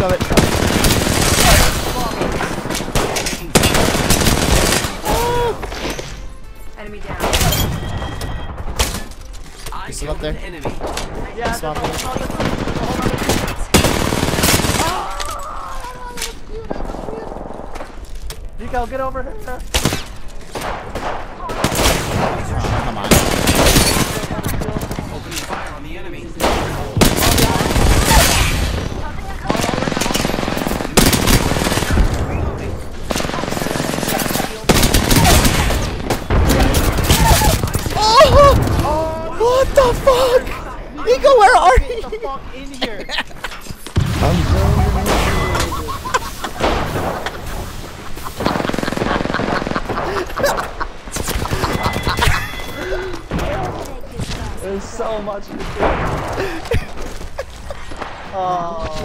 of it. Enemy down. You still up there? Yeah, Swap it. Nico, get over here. Oh, come on. Opening fire on the enemy. Oh! What the fuck? Nico, where are you? Get the fuck in here. There's so much to do. Oh.